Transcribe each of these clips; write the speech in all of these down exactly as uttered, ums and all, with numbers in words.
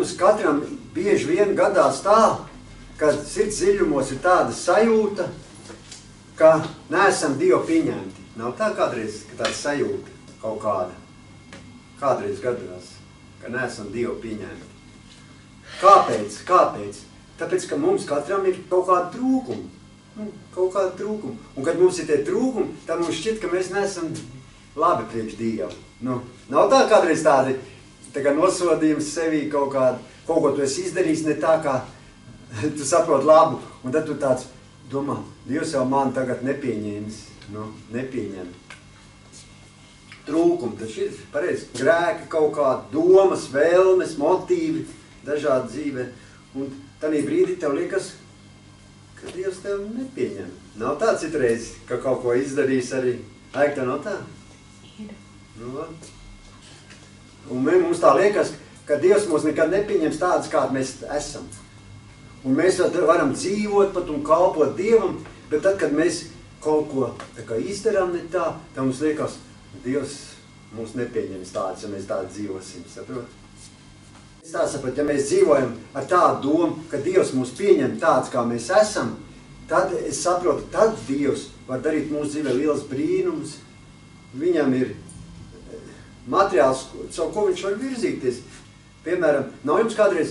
mums katram bieži vien gadās tā, ka sirds dziļumos ir tāda sajūta, ka neesam Dievu pieņemti. Nav tā kādreiz, ka tāda sajūta kaut kāda. Kādreiz gadās, ka neesam Dievu pieņemti. Kāpēc? Kāpēc? Tāpēc, ka mums katram ir kaut kāda trūkuma. Nu, kaut kāda trūkuma. Un kad mums ir tie trūkumi, tad mums šķiet, ka mēs neesam labi priekš Dievu. Nu, nav tā kādreiz tādi tā kā nosodījums sevī kaut kādu, kaut ko tu esi izdarījis ne tā, kā tu saproti labu. Un tad tu tāds domā, Dievs jau mani tagad nepieņēmis. Nu, nepieņem. Trūkumi, taču ir pareizi. Grēki kaut kādi, domas, vēlmes, motīvi, dažādi dzīve. Un tādā brīdī tev liekas, ka Dievs tev nepieņem. Nav tā citreiz, ka kaut ko izdarīs arī. Aik, tev nav tā? Ir. Nu, un mums tā liekas, ka Dievs mūs nekad nepieņems tādas, kādi mēs esam. Un mēs varam dzīvot pat un kalpot Dievam, bet tad, kad mēs kaut ko tā kā izdarām ne tā, tad mums liekas, Dievs mūs nepieņems tādas, ja mēs tādi dzīvosim, saprot? Es tā saprotu, ja mēs dzīvojam ar tādu domu, ka Dievs mūs pieņem tāds, kā mēs esam, tad es saprotu, tad Dievs var darīt mūsu dzīvē liels brīnums. Viņam ir materiāls, caur ko viņš var virzīties. Piemēram, nav jums kādreiz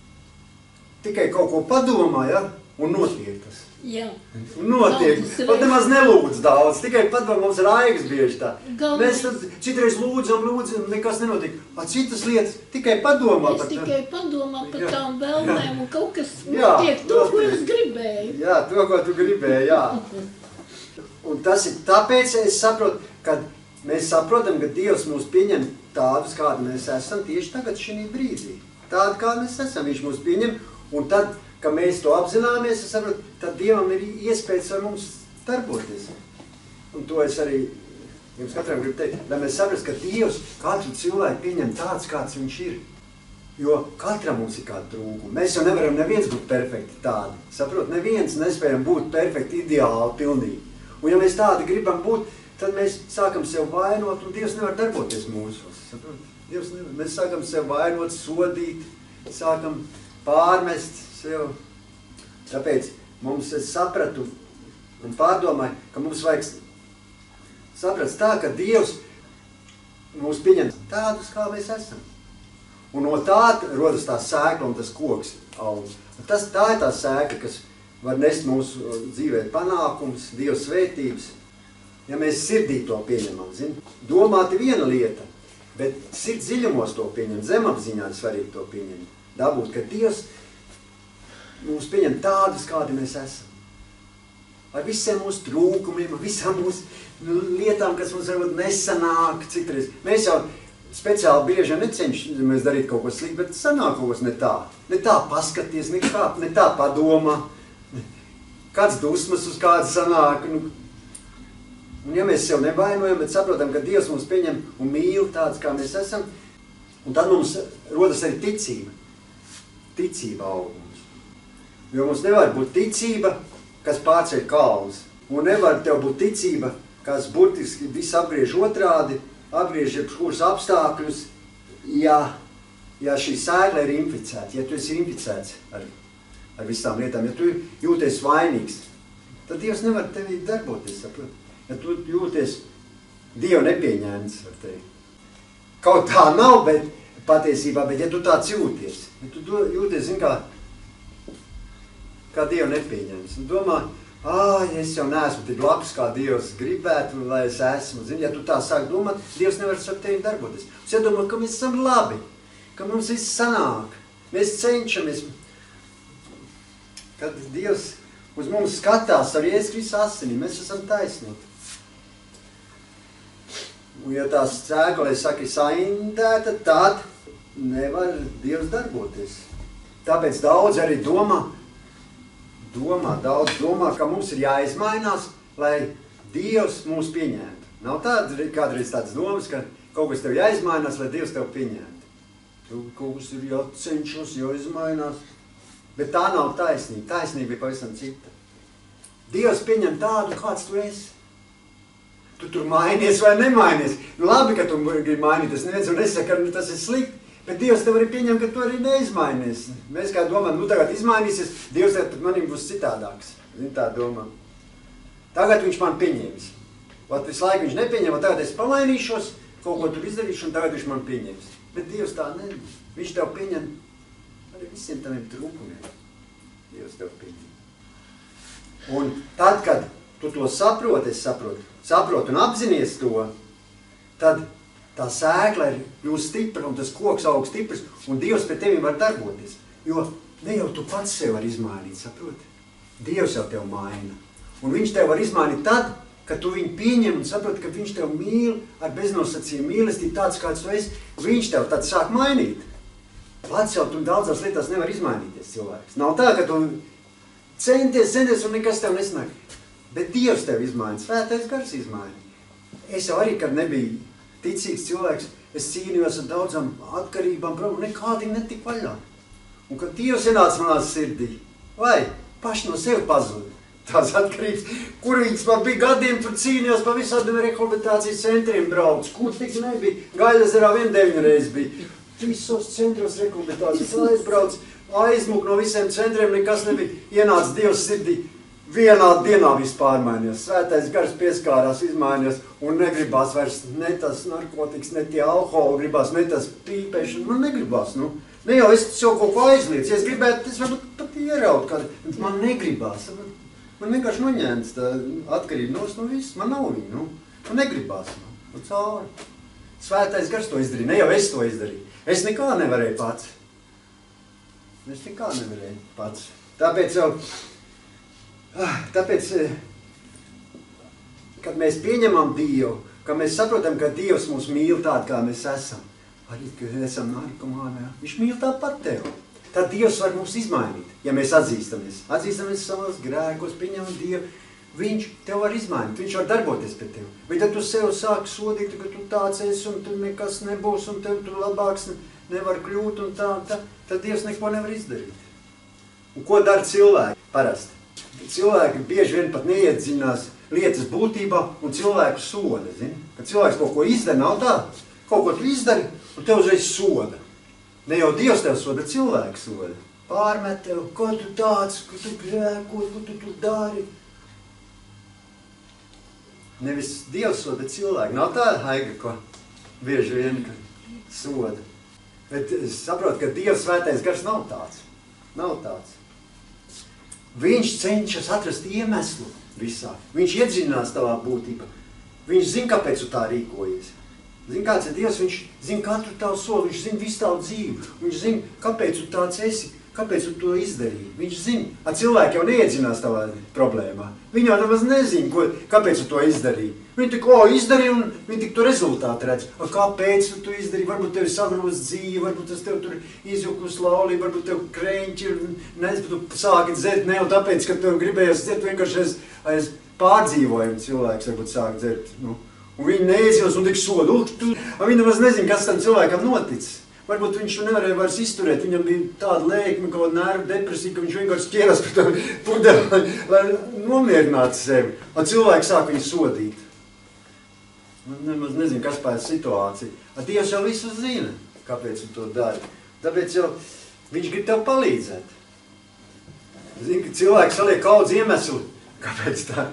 tikai kaut ko padomā, ja? Un notiek tas. Jā. Un notiek. Pat nemaz nelūdz daudz, tikai padomā, mums ir aigas bieži tā. Galvenais. Mēs tad citreiz lūdzam, lūdzam, nekas nenotiek. A citas lietas tikai padomā. Es par tikai padomā par Jā. tām vēlmēm un kaut kas Jā, notiek to, ko notiek. es gribēju. Jā, to, ko tu gribēji, jā. Un tas ir tāpēc, es saprotu, kad mēs saprotam, ka Dievs mūs pieņem tādus, kādi mēs esam tieši tagad šī brīdī. Tādi, kādi mēs esam, viņš mūs pieņem, un tad, ka mēs to apzināmies, es saprotu, tad Dievam ir iespējas ar mums darboties. Un to es arī jums katram gribu teikt, lai mēs saprast, ka Dievs katru cilvēku pieņem tāds, kāds viņš ir. Jo katram mums ir kāda trūkuma. Mēs jau nevaram neviens būt perfekti tādi. Saprot, neviens nespējam būt perfekti, ideāli, pilnīgi. Un ja mēs tādi gribam būt, tad mēs sākam sev vainot, un Dievs nevar darboties mūsos. Saprot? Dievs nevar. Mēs sākam sev vainot, sodīt, sākam pārmest sev. Tāpēc mums es sapratu un pārdomāju, ka mums vajag saprast tā, ka Dievs mūs pieņem tādus, kā mēs esam. Un no tā rodas tā sēkla un tas koks aug. Tas, tā ir tā sēkla, kas var nest mūsu dzīvē panākums, Dieva svētības. Ja mēs sirdī to pieņemam, zin? Domāt ir viena lieta, bet sirds dziļumos to pieņem, zemapziņā ir svarīgi to pieņemt. Dabūt, ka Dievs mūs pieņem tādus, kādi mēs esam. Ar visiem mūsu trūkumiem, ar visām mūsu lietām, kas mums varbūt nesanāk citreiz. Mēs jau speciāli bieži necenšamies darīt kaut ko sliktu, bet sanāk kaut kas ne tā. Ne tā paskaties, ne, kā, ne tā padomā. Kāds dusmas uz kādu sanāk. Nu. Un ja mēs sev nevainojam, bet saprotam, ka Dievs mums pieņem un mīl tāds, kā mēs esam, un tad mums rodas arī ticība. Ticība aug mums. Jo mums nevar būt ticība, kas pārceļ kalnus. Un nevar tev būt ticība, kas burtiski visu apgriež otrādi, apgriež jebkurus apstākļus, ja, ja šī sēkla ir inficēta, ja tu esi inficēts ar, ar visām lietām, ja tu jūties vainīgs, tad Dievs nevar tevi darboties, saprot. Ja tu jūties Dievu nepieņēmis, var teikt. Kaut tā nav, bet patiesībā, bet ja tu tāds jūties, ja tu jūties, zin kā, kā Dievu nepieņēmis, un domā, ā, es jau neesmu tik labs, kā Dievs gribētu, lai es esmu. Zini, ja tu tā sāk domāt, Dievs nevar ar tevi darboties. Es iedomāju, ka mēs esam labi, ka mums viss sanāk, mēs cenšamies. Kad Dievs uz mums skatās ar Jēzus Kristus asinīm, mēs esam taisnoti. Un ja tā sēkla, es saku, saindēta, tad nevar Dievs darboties. Tāpēc daudz arī domā, domā, daudz domā, ka mums ir jāizmainās, lai Dievs mūs pieņemtu. Nav tāda, kādreiz tādas domas, ka kaut kas tev jāizmainās, lai Dievs tev pieņemtu. Tu kaut kas ir jācenšas, jāizmainās. Bet tā nav taisnība. Taisnība ir pavisam cita. Dievs pieņem tādu, kāds tu esi. Tu tur mainies vai nemainies. Nu labi, ka tu gribi mainīties, neviens un nesaka, ka tas ir slikti. Bet Dievs tev arī pieņem, ka tu arī neizmainies. Mēs kā domājam, nu tagad izmainīsies, Dievs tev manim būs citādāks. Zin tā domā. Tagad viņš man pieņems. Vat visu laiku viņš nepieņem, tagad es pamainīšos, kaut ko tur izdarīšu, un tagad viņš man pieņems. Bet Dievs tā ne, viņš tev pieņem arī visiem taviem trūkumiem. Dievs tev pieņem. Un tad, kad tu to saproti, es saprotu, saprotu un apzinies to, tad tā sēkla ir jūs stipra un tas koks aug stiprs, un Dievs pie tevi var darboties. Jo ne jau tu pats sev var izmainīt, saproti? Dievs jau tev maina. Un viņš tev var izmainīt tad, kad tu viņu pieņem un saproti, ka viņš tev mīl ar beznosacījumu mīlestību tāds, kāds tu esi, viņš tev tad sāk mainīt. Pats jau tu daudzās lietās nevar izmainīties cilvēks. Nav tā, ka tu centies, centies un nekas tev nesnāk. Bet Dievs tev izmaina, Svētais Gars izmaina. Es jau arī, kad nebiju ticīgs cilvēks, es cīnījos ar daudzām atkarībām, un nekādi netika vaļā. Un kad Dievs ienāca manā sirdī, vai paši no sevi pazuda tās atkarības, kur viņas man bija gadiem, tur cīnījos pa visādiem rehabilitācijas centriem brauc, kur tik nebija, Gaļazerā vien deviņu reizi bija. Visos centros rehabilitācijas aizbrauc, aizmuk no visiem centriem, nekas nebija. Ienāca Dievs sirdī, vienā dienā viss pārmainījās. Svētais Gars pieskārās, izmainījās un negribās vairs ne tas narkotikas, ne tie alkoholi, gribās ne tas pīpēšana, man negribās, nu. Ne jau es jau kaut ko aizliedz, ja es gribētu, es varbūt pat ieraut kādu, bet man negribās. Man vienkārši noņēmts tā atkarība nos no viss, man nav viņa, nu. Man negribās, nu, nu cauri. Svētais Gars to izdarīja, ne jau es to izdarīju. Es nekā nevarēju pats. Es nekā nevarēju pats. Tāpēc jau, tāpēc, kad mēs pieņemam Dievu, kad mēs saprotam, ka Dievs mūs mīl tādu, kā mēs esam, arī, ka esam narkomāni, viņš mīl tāpat tev. Tad Dievs var mums izmainīt, ja mēs atzīstamies. Atzīstamies savos grēkos, pieņemam Dievu, viņš tev var izmainīt, viņš var darboties pie tev. Vai tad tu sev sāki sodīt, ka tu tāds esi un tu nekas nebūs un tev tu labāks nevar kļūt un tā, tā, tad Dievs neko nevar izdarīt. Un ko dara cilvēki parasti? Cilvēki bieži vien pat neiedziļinās lietas būtībā un cilvēku soda, zini? Kad cilvēks kaut ko izdara, nav tā, kaut ko tu izdari un tev uzreiz soda. Ne jau Dievs tev soda, cilvēku soda. Pārmet tev, ko tu tāds, ko tu grēko, ko tu tur dari. Nevis Dievs soda cilvēku. Nav tā, Haiga, ko bieži vien soda. Bet es saprotu, ka Dievs Svētais Gars nav tāds. Nav tāds. Viņš cenšas atrast iemeslu visā. Viņš iedziļinās tavā būtībā. Viņš zina, kāpēc tu tā rīkojies. Zini, kāds ir Dievs, viņš zina katru tavu soli, viņš zina visu tavu dzīvi. Viņš zina, kāpēc tu tāds esi, kāpēc tu to izdarīji. Viņš zina, a cilvēki jau neiedzinās tavā problēmā. Viņi jau nemaz nezina, ko, kāpēc tu to izdarīji. Viņi tik, o, izdarīja un viņi tik to rezultātu redz. A kāpēc tu to izdarīji? Varbūt tevi sagrūst dzīvi, varbūt tas tev tur izjukus laulība, varbūt tev kreņķi ir, nezinu, tu sāki dzert, ne jau tāpēc, ka tev gribējās dzert, vienkārši aiz, aiz pārdzīvojumu cilvēks varbūt sāk dzert, nu. Un viņi neizjūs un tik soda. Viņi nemaz nezina, kas tam cilvēkam noticis. Varbūt viņš nevarēja vairs izturēt. Viņam bija tāda lēkme, kaut nervu depresija, ka viņš vienkārši ķērās par to pudeli, lai nomierinātu sevi. Un cilvēki sāk viņu sodīt. Man nemaz nezinu, kas pēc situācija. A Dievs jau visu zina, kāpēc tu to dari. Tāpēc jau viņš grib tev palīdzēt. Zini, ka cilvēki saliek kaudz iemeslu, kāpēc tā.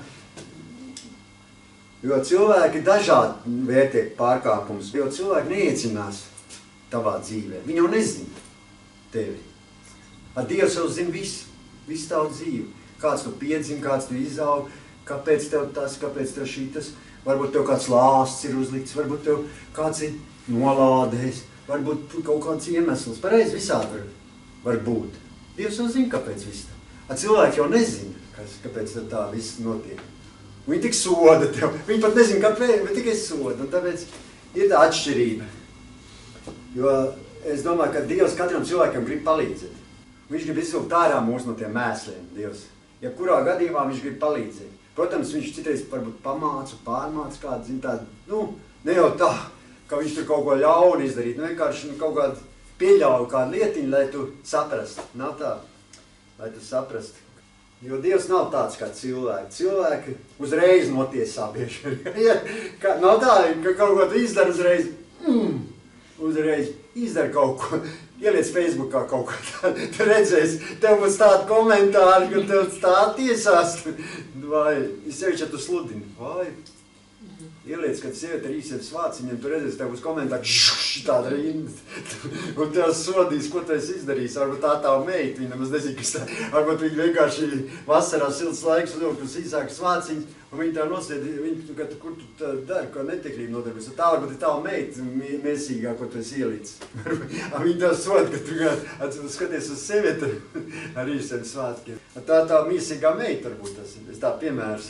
Jo cilvēki dažādi vērtē pārkāpumus, jo cilvēki neiecinās tavā dzīvē. Viņi jau nezina tevi. A Dievs jau zina visu, visu tavu dzīvi. Kāds tu piedzini, kāds tu izaug, kāpēc tev tas, kāpēc tev šitas. Varbūt tev kāds lāsts ir uzlikts, varbūt tev kāds ir nolādējis, varbūt kaut kāds iemesls. Pareizi visādi var, var būt. Dievs jau zina, kāpēc viss tā. A cilvēki jau nezina, kas, kāpēc tā viss notiek. Viņi tik soda tev. Viņi pat nezina, kāpēc, bet tikai soda. Un tāpēc ir tā atšķirība. Jo es domāju, ka Dievs katram cilvēkam grib palīdzēt. Viņš grib izvilkt ārā mūs no tiem mēsliem, Dievs. Ja kurā gadījumā viņš grib palīdzēt. Protams, viņš citreiz varbūt pamāca, pārmāca kādu, zin tādu, nu, ne jau tā, ka viņš tur kaut ko ļauni izdarīt. Nu, vienkārši nu, kaut kādu pieļauju kādu lietiņu, lai tu saprastu. Nav tā, lai tu saprastu. Jo Dievs nav tāds kā cilvēki. Cilvēki uzreiz notiesā bieži. Ja, nav tā, ka kaut ko tu izdara uzreiz, mm, uzreiz izdara kaut ko, ieliec Facebookā kaut ko tādu, tu redzēsi, tev būs tādi komentāri, ka tev tā tiesās, vai, sevišķi, ja tu sludini, vai, ieliec, kad sieviete ar īsiem svāciņiem, tu redzēsi, tev būs komentāri, šš, tāda rinda, un tev sodīs, ko tu esi izdarījis, varbūt tā tā meita, viņa nemaz nezina, kas tā, varbūt viņa vienkārši vasarā silts laiks, uz īsākas svāciņas, un viņa tā nosēd, viņa, ka, kur tu tā dari, ko netieklību nodarbies, un tā varbūt ir tava meita, mēsīgā, ko tu esi ielicis. Viņa tā soda, ka tu kā, skaties uz sievieti ar īsiem svātkiem. Tā tā mīsīgā meita varbūt tas, es tā piemērs.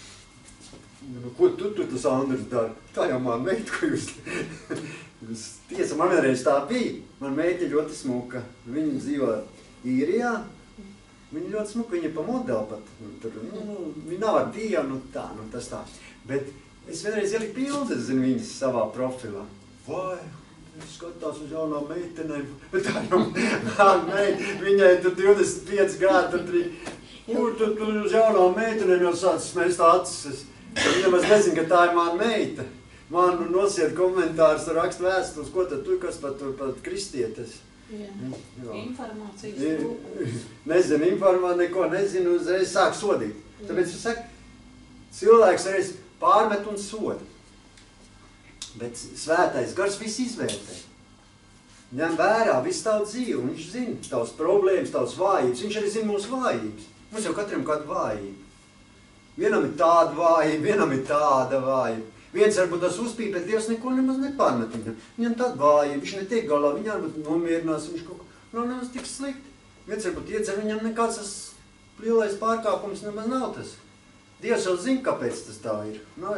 Nu, ko tu, tu tas Andris dari? Tā jau man meita, ko jūs... Tiesa, man vienreiz tā bija. Man meita ļoti smuka. Viņa dzīvo Īrijā. Viņa ļoti smuka, viņa pa modeli pat. Tur, nu, viņa nav ar dienu, tā, nu tas tā. Bet es vienreiz ieliku bildes, zinu, viņas savā profilā. Vai, es skatās uz jaunām meitenēm. Bet tā jau man meita, viņai tur divdesmit pieci gadi, tur tri... Kur tu tur uz jaunām meitenēm jau sācis mēst acis. Viņa nemaz nezina, ka tā ir mana meita. Man nosiet komentārus, rakst vēstules, ko tad tu, kas pat, pat kristietes. Jā. Jā. Informācijas trūkums. Nezinu, informā, neko nezinu, uzreiz sāk sodīt. Tāpēc es saku, cilvēks reiz pārmet un soda. Bet svētais gars viss izvērtē. Ņem vērā visu tavu dzīvi, viņš zina tavas problēmas, tavas vājības. Viņš arī zina mūsu vājības. Mums jau katram kāda vājība. Vienam ir tāda vājība, vienam ir tāda vājība. Viens varbūt tas uzpīp, bet Dievs neko nemaz nepārmet viņam. Viņam tāda vājība, viņš netiek galā, viņam varbūt nomierinās, viņš kaut ko nav nemaz tik slikti. Viens varbūt iedzer, viņam nekāds tas lielais pārkāpums nemaz nav tas. Dievs jau zina, kāpēc tas tā ir. No,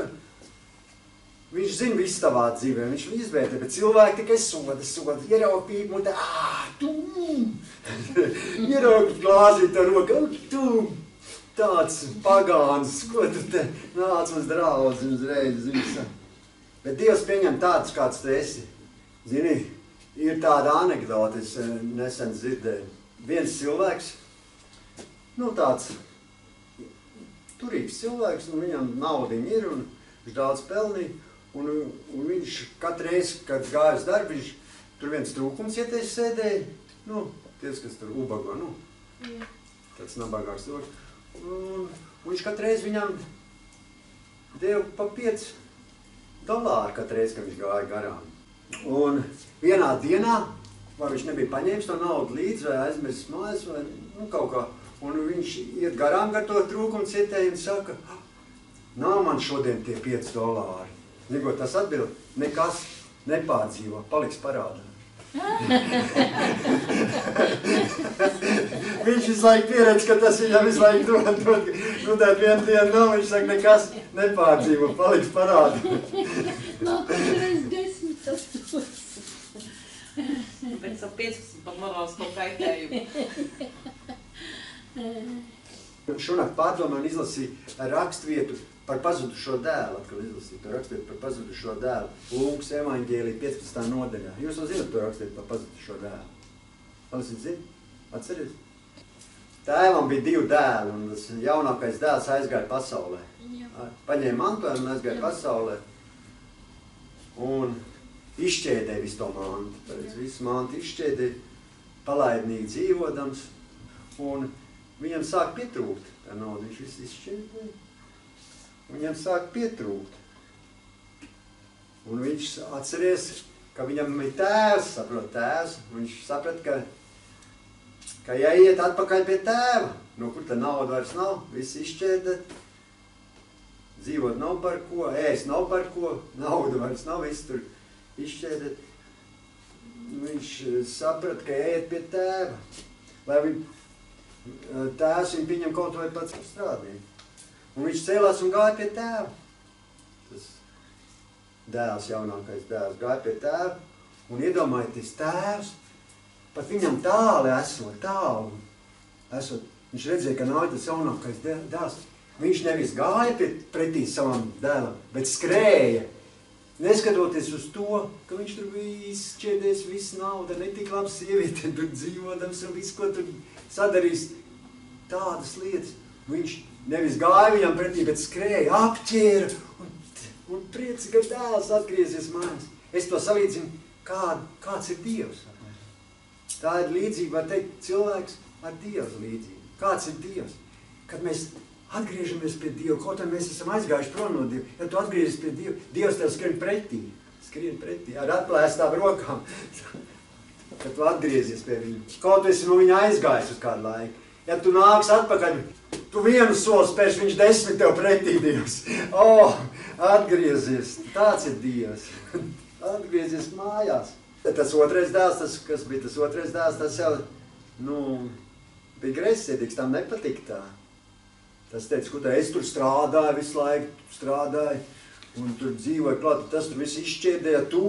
viņš zina visu tavā dzīvē, viņš izvērtē, bet cilvēki tikai soda, soda, ieraug pīp, mutē, ā, tum! Ieraug glāzīt ar roku, tum! Tāds pagāns, ko tu te nāc uz draudzi uzreiz, zini. Bet Dievs pieņem tāds, kāds tu esi. Zini, ir tāda anekdote, es nesen dzirdēju. Viens cilvēks, nu tāds turīgs cilvēks, un viņam naudiņa ir, un viņš daudz pelnīja, un, un viņš katru reizi, kad gāja uz darbu, viņš tur viens trūkums ieties sēdēja, nu, ties, kas tur ubago, nu, tāds nabagāks cilvēks. Un viņš katru reizi viņam deva pa pieci dolāri katru reizi, kad viņš gāja garām. Un vienā dienā, vai viņš nebija paņēmis to naudu līdzi, vai aizmirsis mājas, vai nu, kaut kā, un viņš iet garām gar to trūkumu cietēju un saka, nav man šodien tie pieci dolāri. Ziniet, tas atbild, nekas nepārdzīvo, paliks parādā. Viņš visu laiku pieredz, ka tas viņam visu laiku dod, dod, nu tad vienu dienu nav, viņš saka, nekas nepārdzīvo, paliks parādā. Nākamreiz desmit tas dos. Pēc tam piecpadsmit pat morālisko kaitējumu. Šonakt pārdomā un izlasīja rakstvietu par pazudušo dēlu, atkal izlasīju to rakstvietu par pazudušo dēlu, Lūkas evaņģēlija piecpadsmitā nodaļā. Jūs vēl zināt to rakstvietu par pazudušo dēlu? Jūs zināt? Atceries? Tēvam bija divi dēli, un tas jaunākais dēls aizgāja pasaulē. Paņēma mantojumu un aizgāja pasaulē. Un izšķēdēja visu to mantu. Tāpēc visu mantu izšķēdēja, palaidnīgi dzīvodams. Un viņam sāk pietrūkt tā nauda. Viņš visu izšķēdēja. Viņam sāk pietrūkt. Un viņš atceries, ka viņam ir tēvs, saprot tēvs. Viņš saprat, ka, ka jāiet atpakaļ pie tēva. No kur tā nauda vairs nav, viss izšķēdēt. Dzīvot nav par ko, ēst nav par ko, nauda vairs nav, viss tur izšķēdēt. Viņš saprat, ka jāiet pie tēva. Lai viņ, tēvs viņu pieņem kaut vai pats strādīja. Un viņš cēlās un gāja pie tēva. Tas dēls, jaunākais dēls, gāja pie tēva. Un iedomājieties, tēvs, pat viņam tāli esot, tālu esot. Viņš redzēja, ka nāk tas jaunākais dēls. Viņš nevis gāja pie, pretī savam dēlam, bet skrēja. Neskatoties uz to, ka viņš tur bija izšķēdējis visu naudu, netik labi sieviete tur dzīvodams un visu, ko tur sadarīs. Tādas lietas. Viņš nevis gāja viņam pretī, bet skrēja, apķēra un, un priecīga dēls atgriezies mājās. Es to salīdzinu kā, kāds ir Dievs. Tā ir līdzība, var teikt, cilvēks ar Dievu līdzību. Kāds ir Dievs? Kad mēs atgriežamies pie Dieva, kaut kā mēs esam aizgājuši prom no Dieva, ja tu atgriezies pie Dieva, Dievs tev skrien pretī, skrien pretī, ar atplēstām rokām, kad tu atgriezies pie viņa. Kaut esi no viņa aizgājis uz kādu laiku. Ja tu nāks atpakaļ, tu vienu soli spēš, viņš desmit tev pretī, Dievs. O, oh, atgriezies, tāds ir Dievs. Atgriezies mājās. Tas otrais dēls, tas, kas bija tas otrais dēls, tas jau, nu, bija greizsirdīgs, tam nepatika tā. Tas teica, ko tā, es tur strādāju visu laiku, strādāju, un tur dzīvoju klāt, tas tur viss izšķiedēja, tu,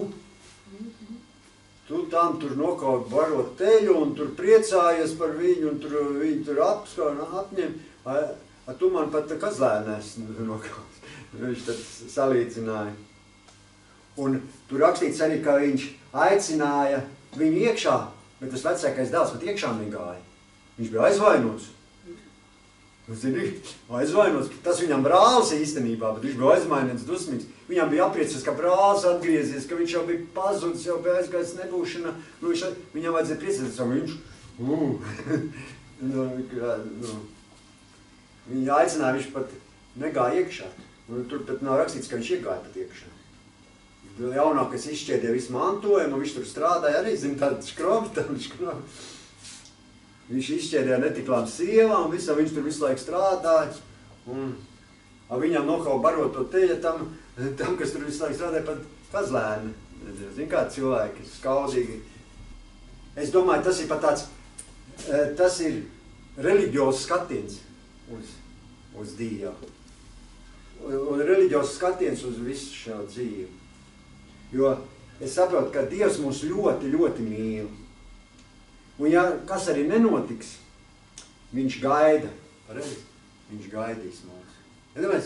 tu tam tur nokaut barot teļu, un tur priecājies par viņu, un tur viņu tur apskau un apņem, a, a tu man pat kazlēnēs nokaut. Viņš tad salīdzināja. Un tur rakstīts arī, ka viņš aicināja viņu iekšā, bet tas vecākais dēls pat iekšā negāja. Viņš bija aizvainots. Zini, aizvainots. Tas viņam brālis īstenībā, bet viņš bija aizvainots, dusmīgs. Viņam bija apriecies, ka brālis atgriezies, ka viņš jau bija pazudis, jau bija aizgājis nebūšana. Nu, viņš, viņam vajadzēja priecēties, un viņš, uh, nu, nu, viņa aicināja, viņš pat negāja iekšā. Un tur pat nav rakstīts, ka viņš iegāja pat iekšā. Jaunākais izšķiedīja visu mantojumu, viņš tur strādāja arī, zin, tādu škrobi, tādu škrobi. Viņš izšķiedīja netiklām sievām, visam viņš tur visu laiku strādāja. Un viņam nokau barot to teļa tam, tam, kas tur visu laiku strādāja, pat kazlēni. Zin, kā cilvēki, skaudīgi. Es domāju, tas ir pat tāds, tas ir reliģios skatiens uz, uz Dievu. Un reliģios skatiens uz visu šo dzīvi. Jo es saprotu, ka Dievs mūs ļoti, ļoti mīl. Un ja kas arī nenotiks, viņš gaida. Pareizi? Viņš gaidīs mūs. Ja,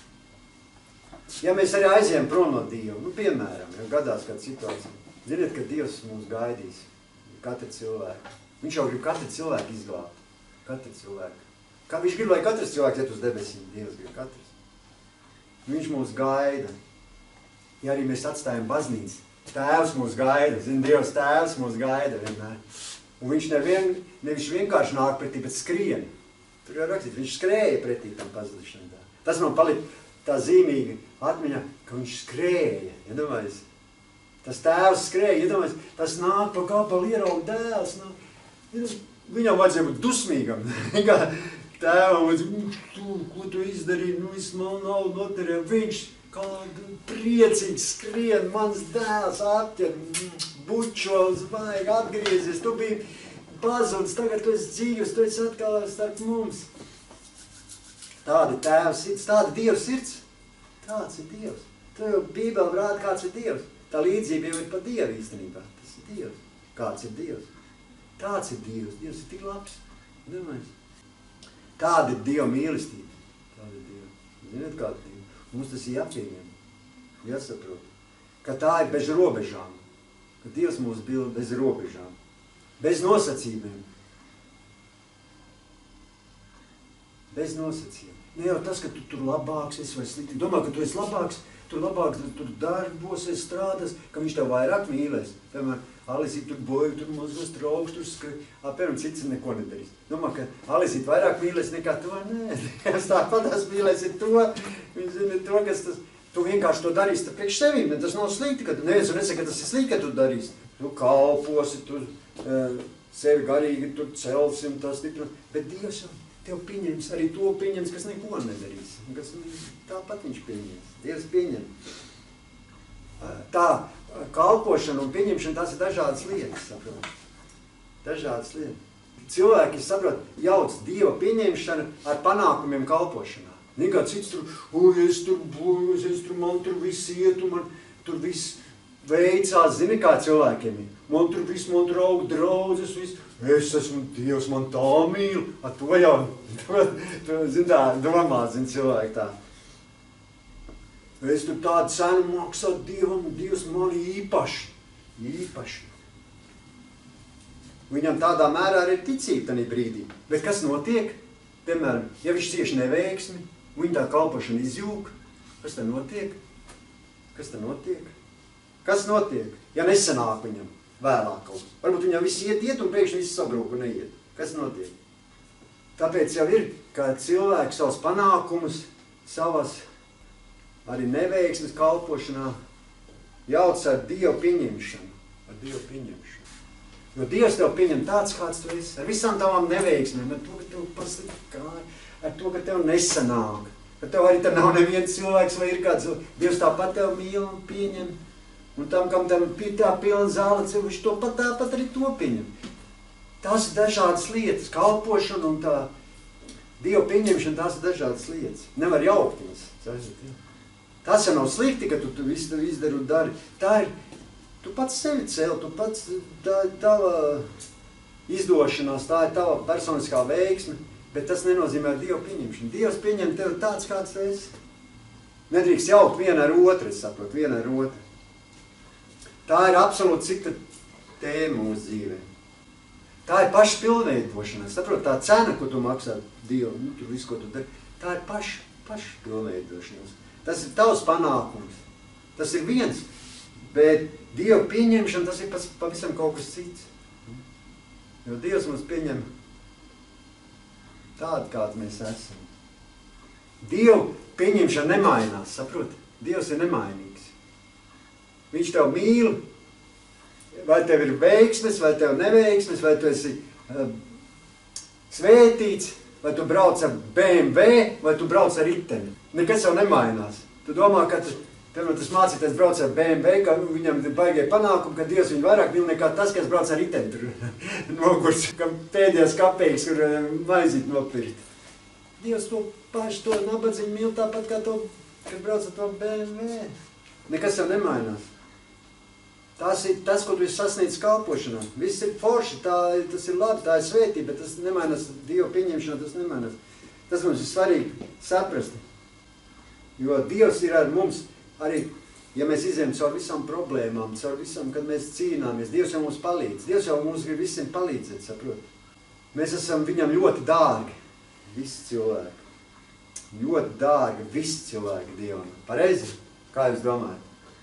ja mēs arī aizējam prom no Dievu, nu piemēram, ja gadās kāda situācija, ziniet, ka Dievs mūs gaidīs. Katru cilvēku. Viņš jau grib katru cilvēku izglābt. Katru cilvēku. Kā viņš grib, lai katrs cilvēks iet uz debesīm. Dievs grib katrs. Viņš mūs gaida. Ja arī mēs atstājam baznīcu, Tēvs mūs gaida, zin, Dievs Tēvs mūs gaida vienmēr. Un viņš nevien, nevis vienkārši nāk pretī, bet skrien. Tur jau rakstīt, viņš skrēja pretī tam pazudušanā. Tas man palika tā zīmīga atmiņa, ka viņš skrēja, iedomājies. Tas Tēvs skrēja, iedomājies, tas nāk pa gabalu ieraug dēls. Nāk. Viņam vajadzēja būt dusmīgam. Tēvam vajadzēja, tu, ko tu izdarīji, nu viss man nav noterē. Viņš kādu priecīgi skrien, mans dēls atķer, bučos, vajag atgriezies, tu biji pazudis, tagad tu esi dzīvs, tu esi atkal starp mums. Tāda tēvs sirds, tāda Dievs sirds, tāds ir Dievs. Tu jau Bībeli rāda, kāds ir Dievs. Tā līdzība jau ir pa Dievu īstenībā. Tas ir Dievs. Kāds ir Dievs? Tāds ir Dievs. Dievs ir tik labs. Domājies. Tāda ir Dieva mīlestība. Tāda ir Dieva. Ziniet, kāda ir Dieva? Mums tas ir jāpieņem, jāsaprot, ka tā ir bez robežām, ka Dievs mūs bilda bez robežām, bez nosacījumiem. Bez nosacījumiem. Ne jau tas, ka tu tur labāks esi vai slikti. Domā, ka tu esi labāks, tu labāk tur darbosies, strādās, ka viņš tev vairāk mīlēs. Piemēram, Alisīt tur boju, tur mazos trauks, tur skri, piemēram, cits neko nedarīs. Domā, ka Alisīt vairāk mīlēs nekā to, nē, es tāpatās mīlēs ir to, viņš zina to, kas tas, tu vienkārši to darīsi priekš sevīm, ne, tas nav slikti, ka tu neviens un nesaka, ka tas ir slikti, ka tu darīsi. Tu kalposi, tu uh, sevi garīgi, tu celsim, tas stiprinās, bet Dievs jau tev pieņems, arī to pieņems, kas neko nedarīs, kas tāpat viņš pieņems, Dievs pieņem. Uh, tā, kalpošana un pieņemšana, tās ir dažādas lietas, saprot. Dažādas lietas. Cilvēki, saprot, jauc Dieva pieņemšana ar panākumiem kalpošanā. Nekā cits tur, oi, es tur boju, es tur, man tur viss ietu, man tur viss veicās, zini, kā cilvēkiem ir. Man tur viss, man tur aug draudzes, viss. Es esmu Dievs, man tā mīl. A to jau, to, to, zin tā, domā, zin cilvēki tā. Es tur tādu cenu maksātu Dievam, Dievs mani īpaši, īpaši. Viņam tādā mērā arī ir ticība tanī brīdī. Bet kas notiek? Piemēram, ja viņš cieši neveiksmi, viņa tā kalpošana izjūg, kas te notiek? Kas te notiek? Kas notiek, ja nesanāk viņam vēlāk kaut kas? Varbūt viņam viss iet, iet un pēkšņi viss sabrūk un neiet. Kas notiek? Tāpēc jau ir, ka cilvēks savus panākumus, savas arī neveiksmes kalpošanā jauc ar Dievu pieņemšanu. Ar Dievu pieņemšanu. Jo Dievs tev pieņem tāds, kāds tu esi. Ar visām tavām neveiksmēm, ar to, ka tev paslikt kāja, ar to, ka tev nesanāk. Ka tev arī te nav neviens cilvēks vai ir kāds. Dievs tāpat tev mīl un pieņem. Un tam, kam tam tā pilna zāle, viņš to pat tāpat arī to pieņem. Tās ir dažādas lietas, kalpošana un tā Dieva pieņemšana, tās ir dažādas lietas. Nevar jaukties. Tas jau nav slikti, ka tu, tu visu tu izdari un dari. Tā ir, tu pats sevi cel, tu pats, tā ir tava izdošanās, tā ir tava personiskā veiksme, bet tas nenozīmē Dieva pieņemšanu. Dievs pieņem tevi tāds, kāds tu esi. Nedrīkst jaukt viena ar otru, es saprotu, viena ar otru. Tā ir absolūti cita tēma mūsu dzīvē. Tā ir paša pilnveidošana. Saprot, tā cena, ko tu maksā Dievu, nu, tur visu, ko tu dari, tā ir paša, paša pilnveidošanās. Tas ir tavs panākums. Tas ir viens. Bet Dieva pieņemšana, tas ir pavisam kaut kas cits. Jo Dievs mums pieņem tādu, kāds mēs esam. Dieva pieņemšana nemainās, saprot? Dievs ir nemainīgs. Viņš tev mīl, vai tev ir veiksmes, vai tev neveiksmes, vai tu esi uh, svētīts, vai tu brauc ar B M W, vai tu brauc ar riteni. Nekas jau nemainās. Tu domā, ka tu, tev tas mācītājs brauc ar B M W, ka viņam ir baigie panākumi, ka Dievs viņu vairāk mīl nekā tas, kas brauc ar riteni. Tur nogurs, ka pēdējās kapeikas, kur maizīt nopirkt. Dievs to paši, to nabadzību mīl tāpat, kā to, kad brauc ar to B M W. Nekas jau nemainās. Tas ir tas, ko tu esi sasniedzis kalpošanā. Viss ir forši, tā, tas ir labi, tā ir svētība, bet tas nemainās Dieva pieņemšanā, tas nemainās. Tas mums ir svarīgi saprast. Jo Dievs ir ar mums arī, ja mēs izējam caur visām problēmām, caur visām, kad mēs cīnāmies, Dievs jau mums palīdz. Dievs jau mums grib visiem palīdzēt, saprot. Mēs esam viņam ļoti dārgi, visi cilvēki. Ļoti dārgi, visi cilvēki Dievam. Pareizi? Kā jūs domājat?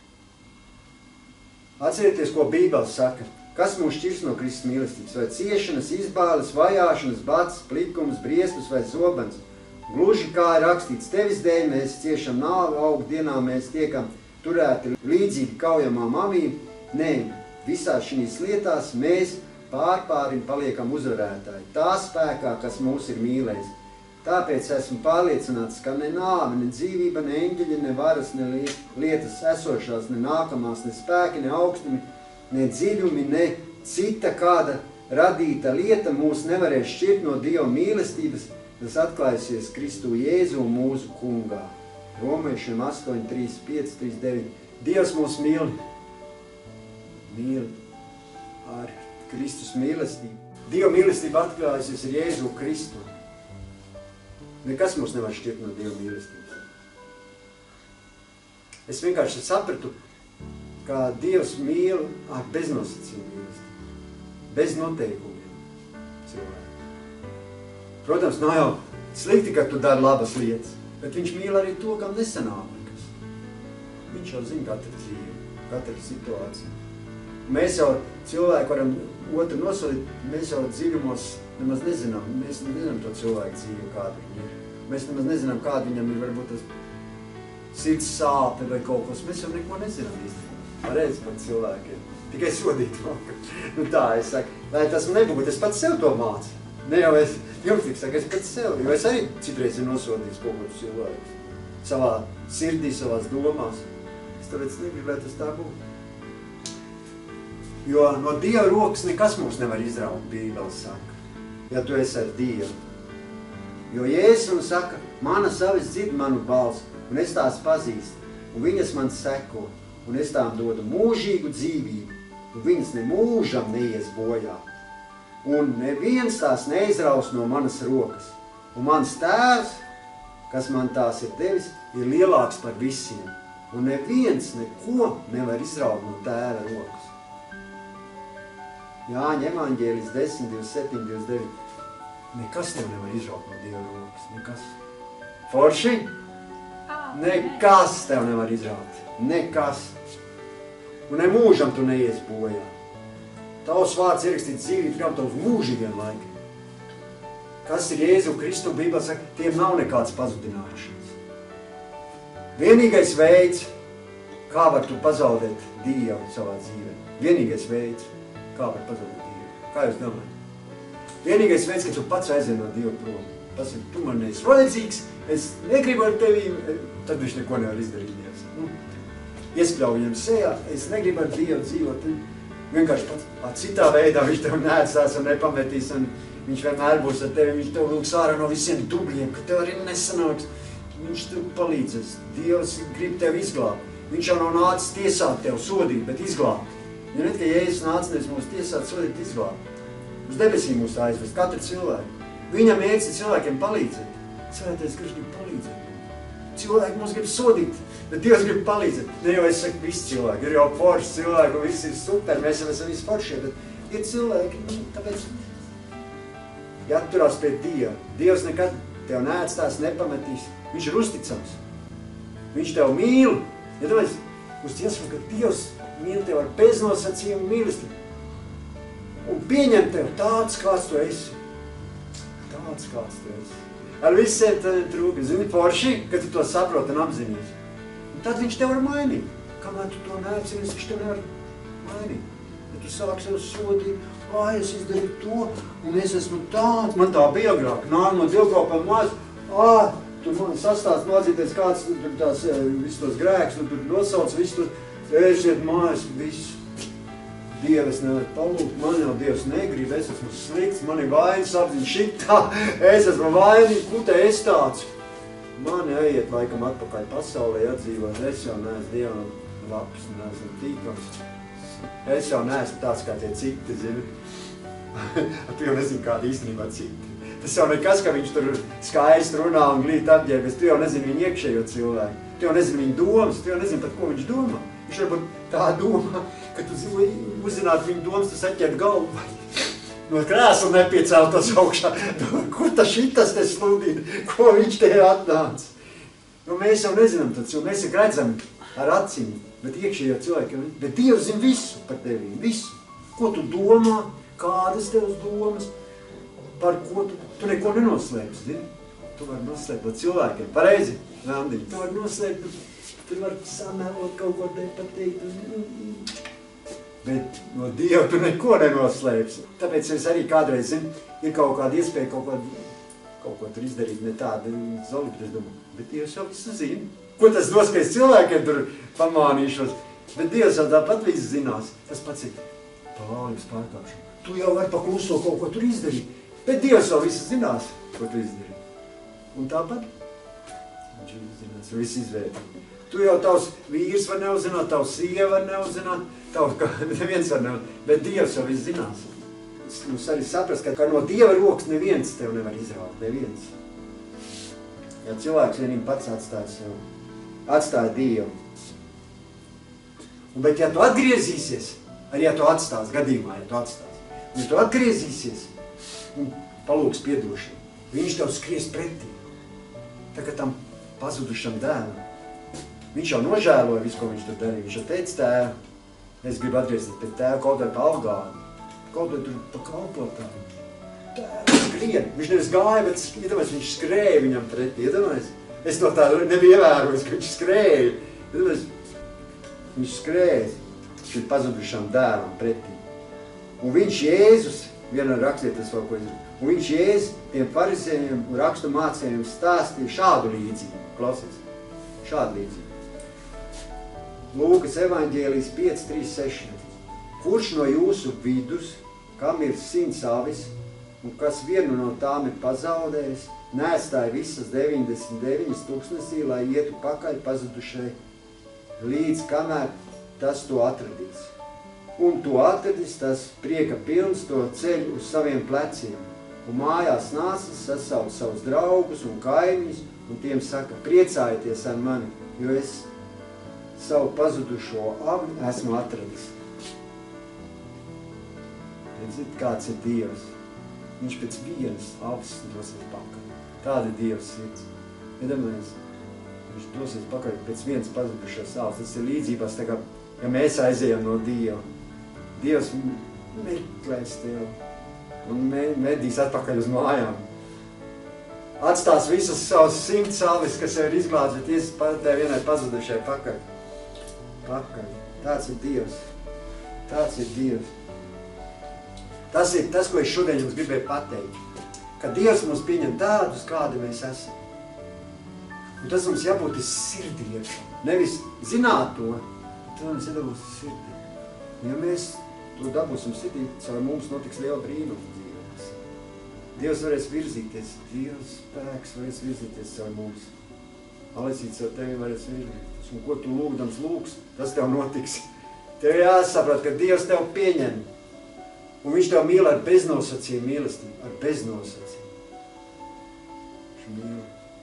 Atcerieties, ko Bībele saka. Kas mūs šķirs no Kristus mīlestības? Vai ciešanas, izbāles, vajāšanas, bats, plikums, briesmas vai zobens? Gluži kā ir rakstīts, tevis dēļ mēs ciešam nāvi, augu dienā mēs tiekam turēti līdzīgi kaujamām avīm. Nē, visās šīs lietās mēs pārpārim paliekam uzvarētāji. Tā spēkā, kas mūs ir mīlējis. Tāpēc esmu pārliecināts, ka ne nāve, ne dzīvība, ne eņģeļi, ne varas, ne lietas esošās, ne nākamās, ne spēki, ne augstumi, ne dziļumi, ne cita kāda radīta lieta mūs nevarēs šķirt no Dieva mīlestības, kas atklājusies Kristu Jēzu mūsu kungā. Romiešiem astoņi, trīs, pieci, trīs, deviņi. Dievs mūs mīl, mīl ar Kristus mīlestību. Dieva mīlestība atklājusies ar Jēzu Kristu. Nekas mūs nevar šķirt no Dieva mīlestības. Es vienkārši sapratu, ka Dievs mīl ar beznosacījumu mīlestību. Bez noteikumiem cilvēku. Protams, nav jau slikti, ka tu dari labas lietas, bet viņš mīl arī to, kam nesanāk nekas. Viņš jau zina katru dzīvi, katru situāciju. Mēs jau cilvēku varam otru nosodīt, mēs jau dziļumos nemaz nezinām, mēs nezinām to cilvēku dzīvi, kāda viņa ir. Mēs nemaz nezinām, kāda viņam ir, varbūt tas sirds sāpe vai kaut kas. Mēs jau neko nezinām īstenībā. Pareizi par cilvēkiem. Tikai sodīt vēl. Nu tā, es saku, lai tas nebūtu, es pats sev to mācu. Ne jau es, jums tik saku, es pats sev, jo es arī citreiz ir nosodījis kaut ko cilvēkus. Savā sirdī, savās domās. Es tāpēc negribu, lai tas tā būtu. Jo no Dieva rokas nekas mūs nevar izraukt, Bībele saka. Ja tu esi ar Dievu. Jo Jēzus mums saka, mana savis dzird manu balsi, un es tās pazīstu, un viņas man seko, un es tām dodu mūžīgu dzīvību, un viņas ne mūžam neies bojā. Un neviens tās neizraus no manas rokas. Un mans tēvs, kas man tās ir devis, ir lielāks par visiem. Un neviens neko nevar izraut no tēva rokas. Jāņa evaņģēlis desmit, divdesmit septiņi, divdesmit deviņi. Nekas tev nevar izraut no Dieva rokas. Nekas. Forši? Nekas tev nevar izraut. Nekas. Un ne mūžam tu neies bojā. Tavs vārds ierakstīts dzīvības grāmatā uz mūžīgiem laikiem. Kas ir Jēzu Kristu? Bībelē saka, tiem nav nekāds pazudināšanas. Vienīgais veids, kā var tu pazaudēt Dievu savā dzīvē. Vienīgais veids, kā var pazaudēt Dievu. Kā jūs domājat? Vienīgais veids, ka tu pats aizvien no Dievu prom. Pasaka, tu man neesi vajadzīgs, es negribu ar tevi, tad viņš neko nevar izdarīt Dievs. Nu, iespļauj viņam sejā, es negribu ar Dievu dzīvot. Vienkārši pats at citā veidā viņš tev neatstās un nepametīs, un viņš vienmēr būs ar tevi, viņš tev vilks ārā no visiem dubļiem, ka tev arī nesanāks. Viņš tev palīdzēs. Dievs grib tevi izglābt. Viņš jau nav nācis tiesāt tev, sodīt, bet izglābt. Ja net, ka Jēzus nāca nevis mūs tiesāt, sodīt, izglābt. Uz debesīm mūs aizvest, katru cilvēku. Viņam mērķis ir cilvēkiem palīdzēt. Svētais Kristus grib palīdzēt. Cilvēki mums grib sodīt, bet Dievs grib palīdzēt. Ne jau es saku, visi cilvēki, ir jau forši cilvēki, un visi ir super, mēs jau esam visi foršie, bet ir cilvēki, nu, tāpēc jāatturās pie Dieva. Dievs nekad tev neatstās, nepametīs. Viņš ir uzticams. Viņš tev mīl. Ja tāpēc, uz tiesmu, ka Dievs mīl tev ar beznosacījumu mīlestību. Un pieņem tev tāds, kāds tu esi. Tāds, kāds tu esi. Ar visiem tādiem trūkiem. Zini, forši, ka tu to saproti un apzinies. Un tad viņš tev var mainīt. Kamēr tu to neapzinies, viņš tev nevar mainīt. Ja tu sāki sev sodīt, ai, es izdarīju to, un es esmu tāds. Man tā bija agrāk. Nāk no dievkalpojuma mājās, ā, tu man sastāst mācīties, kāds tu tur tās, visus tos grēkus, tu tur nosauc, visus tos, ēšiet mājas, visu. Dievu es nevaru palūgt, man jau Dievs negrib, es esmu slikts, man ir vainas apziņa šitā, es esmu vainīgi, kur te es tāds? Man jāiet laikam atpakaļ pasaulē, atdzīvot, es jau neesmu Dievam labs, neesmu tīkams. Es jau neesmu tāds kā tie citi, zini. Tu jau nezini, kāda īstenībā citi. Tas jau nekas, ka viņš tur skaisti runā un glīt apģērbies, tu jau nezini viņu iekšējo cilvēku. Tu jau nezini viņu domas, tu jau nezini pat, ko viņš domā. Viņš varbūt tā domā, ka tu uzzinātu viņu domas, tu saķert galvu vai no krēsla nepiecēltos augšā. Kur tas šitas te sludina? Ko viņš te atnāca? Nu, mēs jau nezinām tāds, jo mēs redzam ar acīm, bet iekšējo cilvēku. Bet Dievs zina visu par tevi, visu. Ko tu domā, kādas tevas domas, par ko tu, tu neko nenoslēpsi, zini? Tu vari noslēpt no cilvēkiem. Pareizi, Randiņ, tu vari noslēpt. Tu vari samēlot kaut ko te pateikt. Bet no Dieva tu neko nenoslēpsi. Tāpēc es arī kādreiz, zinu, ir kaut kāda iespēja kaut ko, kaut ko tur izdarīt, ne tādu zolīti, es domāju. Bet Dievs jau visu zina. Ko tas dos, ka es cilvēkiem tur pamānīšos? Bet Dievs jau tāpat visu zinās. Tas pats ir laulības pārkāpšana. Tu jau vari pakluso kaut ko tur izdarīt. Bet Dievs jau visu zinās, ko tu izdarīt. Un tāpat viņš zinās, visu izvērtīt. Tu jau tavs vīrs var neuzzināt, tavs sieva var neuzzināt, tavs neviens var neuzzināt, bet Dievs jau viss zinās. Mums arī saprast, ka, ka no Dieva rokas neviens tev nevar izraut, neviens. Ja cilvēks vienīgi pats atstāja sev, atstāja Dievu. Un, bet ja tu atgriezīsies, arī ja tu atstās, gadījumā, ja tu atstās, un ja tu atgriezīsies un palūgs piedošanu, viņš tev skries pretī, tā kā tam pazudušam dēlam. Viņš jau nožēloja visu, ko viņš tur darīja. Viņš jau teica tēvu, es gribu atgriezties pie tēva kaut vai pa algānu, kaut vai tur pa kalpotāju. Tēvu skrien. Viņš nevis gāja, bet iedomājies, viņš skrēja viņam pretī. Iedomājies, es to tā nebiju ievērojis, ka viņš skrēja. Iedomājies, viņš skrēja šim pazudušam dēlam pretī. Un viņš Jēzus, viena rakstītas vēl ko izrunā, un viņš Jēzus tiem farizējiem un rakstu mācējiem stāstīja šādu līdzību. Klausies, šādu līdzību. Lūkas evaņģēlijs pieci, trīs, seši. Kurš no jūsu vidus, kam ir simts avis, un kas vienu no tām ir pazaudējis, neatstāja visas deviņdesmit deviņas tūkstnesī, lai ietu pakaļ pazudušai, līdz kamēr tas to atradīs. Un to atradīs, tas prieka pilns to ceļ uz saviem pleciem. Un mājās nācis, sasauc savus draugus un kaimiņus, un tiem saka, priecājieties ar mani, jo es savu pazudušo avi esmu atradis. Redziet, kāds ir Dievs. Viņš pēc vienas avis dosies pakaļ. Tāda ir Dievs sirds. Iedomājies, viņš dosies pakaļ pēc vienas pazudušās avis. Tas ir līdzībās tā kā ja mēs aizejam no Dieva. Dievs meklēs tev un medīs atpakaļ uz mājām. Atstās visas savas simts savis, kas jau ir izglābts, bet Jēzus tev vienai pazudušai pakaļ. Pakaļ. Tāds ir Dievs. Tāds ir Dievs. Tas ir tas, ko es šodien jums gribēju pateikt. Ka Dievs mūs pieņem tādus, kādi mēs esam. Un tas mums jābūt sirdī iekšā. Nevis zināt to, tad mums iedabūs sirdī. Ja mēs to dabūsim sirdī, caur mums notiks liela brīnuma dzīvēs. Dievs varēs virzīties, Dievs spēks varēs virzīties caur mums. Alicīts ar tevi varēs virzīties. Un ko tu lūgdams lūgs, tas tev notiks. Tev jāsaprot, ka Dievs tev pieņem. Un viņš tev mīl ar beznosacījumu mīlestību, ar beznosacījumu. Viņš mīl.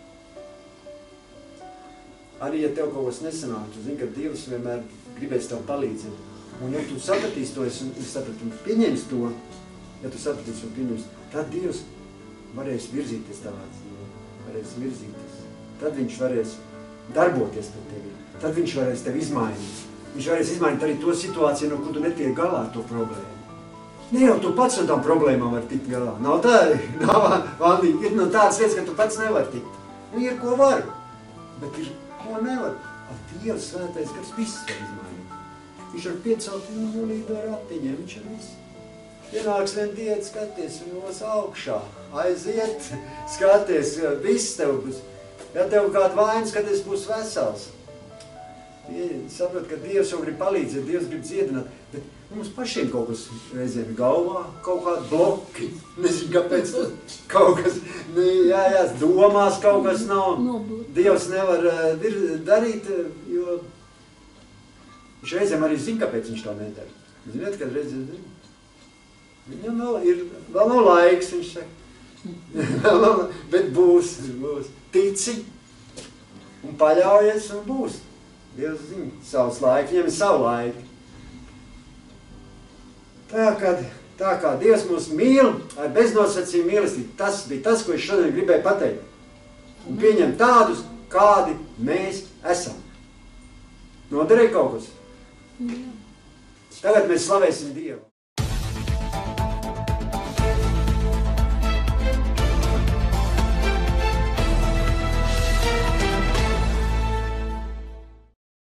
Arī, ja tev kaut kas nesanāk, tu zini, ka Dievs vienmēr gribēs tev palīdzēt. Un ja tu sapratīsi to, es sapratu, un pieņems to, ja tu sapratīsi un pieņems, tad Dievs varēs virzīties tavā dzīvē, varēs virzīties. Tad viņš varēs darboties par tevi, tad viņš varēs tevi izmainīt. Viņš varēs izmainīt arī to situāciju, no kur tu netiek galā ar to problēmu. Ne jau tu pats no tām problēmām var tikt galā. Nav tā, nav, Vandi, ir no tādas lietas, ka tu pats nevar tikt. Nu, ir ko var, bet ir ko nevar. Ar Dievs svētais gars viss var izmainīt. Viņš var piecelt nulīdu ar ratiņiem, viņš ar visu. Ienāks vien diēt, skaties viņos augšā, aiziet, skaties, viss tev būs. Ja tev kāda vaina, skaties, būs vesels. Saprot, ka Dievs jau grib palīdzēt, Dievs grib dziedināt, bet mums pašiem kaut kas reizēm galvā, kaut kādi bloki. Nezinu, kāpēc kaut kas, jā, jā, domās kaut kas nav. Dievs nevar darīt, jo viņš reizēm arī zina, kāpēc viņš tā nedara. Ziniet, kad reizēm zina? Viņam vēl ir, vēl nav laiks, viņš saka. Bet būs, būs. Tici un paļaujies un būs. Dievs zina savus laikus, viņam ir savu laiku. Tā kā, tā kā Dievs mūs mīl ar beznosacījumu mīlestību, tas bija tas, ko es šodien gribēju pateikt. Un pieņem tādus, kādi mēs esam. Noderēja kaut kas? Tagad mēs slavēsim Dievu.